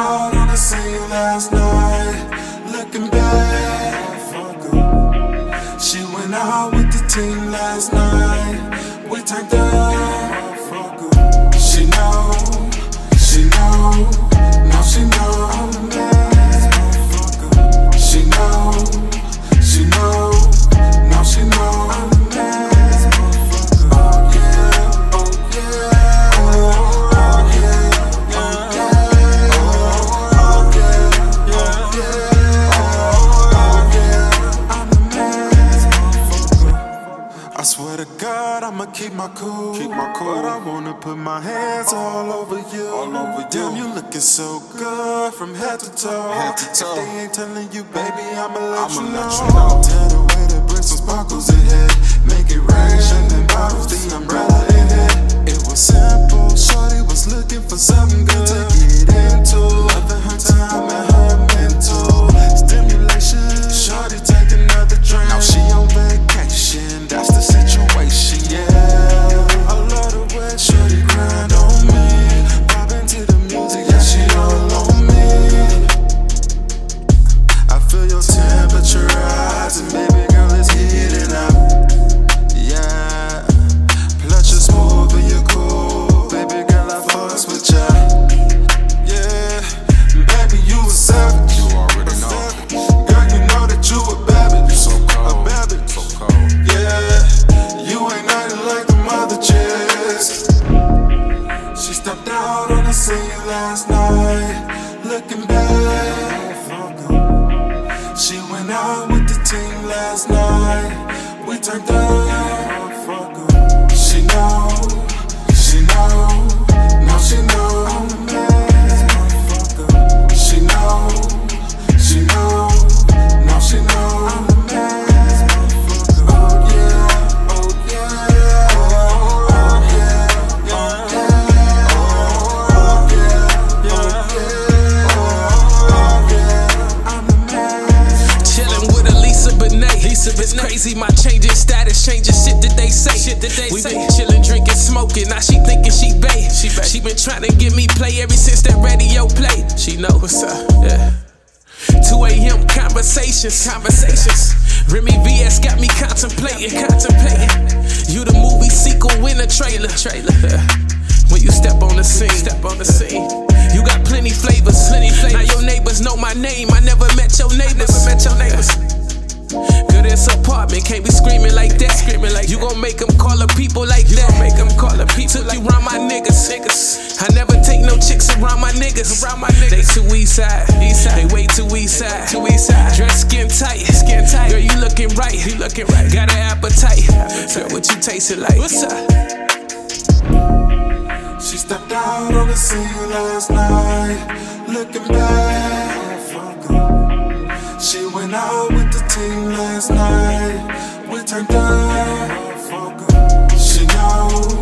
out on the scene last night, looking back. Fuck her. She went out with the team last night. We turned up. Fuck her. She know, she know, now she know I'm the man. Fuck her. She know, she know, now she know I'm the man. Oh yeah, oh yeah, oh yeah, oh yeah, oh yeah, oh yeah, I'm the man. I swear to God, I'ma keep my cool. But I wanna put my hands all over you. Damn, you looking so good from head to toe. If they ain't telling you, baby, I'ma let you know. Tell the way that bricks some sparkles in head. Make it rain, shining bottles, the umbrella in it. It was simple, shorty was looking for something good to get into. Loving her time and her mental stimulation. Shorty take another drink. Now she on vacation, that's the situation, yeah. I love the way shorty grind on me. Bobbing to the music, yeah, she all on me. I feel your temperature rising, baby girl, it's heating up. Yeah, plus you're smooth and you're cool. Baby girl, I fucks with ya. Yeah, baby, you a savage. You already know. Girl, you know that you a babbit. You so cold. A babbit. So cold. Yeah, you ain't nothing like the mother chicks. She stepped out on the scene last night, looking back. She went out with the team last night. We turned up. She know, she know, now she know I'm the man. She know, she know, now she know I'm the man. Oh yeah, oh yeah, oh yeah, oh yeah, oh yeah, I'm the man. Chillin' with Lisa Bonet. It's crazy, my changing status, changing shit that they say. We been chillin', drinking, smoking. Now she thinking she bae. She been trying to get me play ever since that radio play. She know what's up, yeah. 2 a.m. conversations. Remy VS got me contemplating. You the movie sequel in a trailer. When you step on the scene, you got plenty flavors. Now your neighbors know my name. I never met your neighbors. Good ass apartment, can't be screaming like that. You gon' make them call the people like that. Took you around my niggas. I never take no chicks around my niggas. They too east side. They way too east side. Dress skin tight. Girl, you looking right. Got an appetite. Girl, what you tasting like? What's up? She stepped out on the scene last night, looking back. She went out with the team last night. We turned up. She know.